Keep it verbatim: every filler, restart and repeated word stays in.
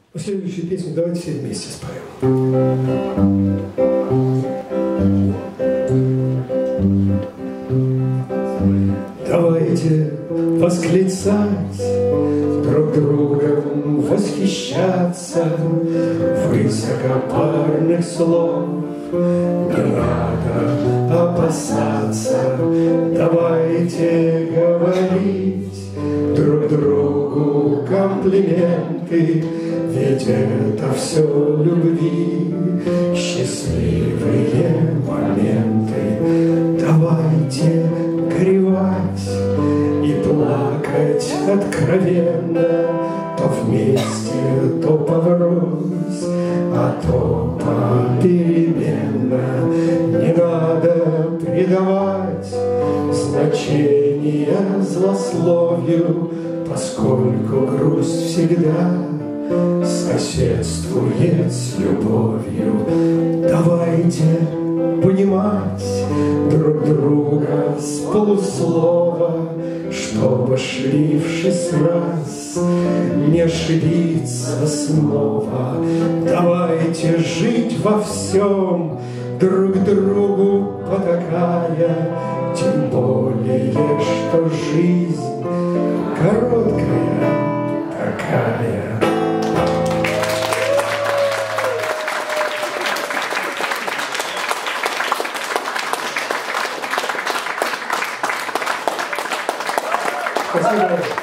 Следующую песню давайте все вместе споем. Давайте восклицать, друг другом восхищаться, высокопарных слов не надо опасаться. Давайте говорить друг другу комплименты, ведь это все любви, счастливые моменты. Давайте горевать и плакать откровенно, то вместе, то поврось, а то попеременно. Не надо придавать значения злословию, поскольку грусть всегда соседствует с любовью. Давайте понимать друг друга с полуслова, чтобы, ошибившись раз, не ошибиться снова. Давайте жить во всем, друг другу потакая, тем более, что жизнь короткая такая. Спасибо.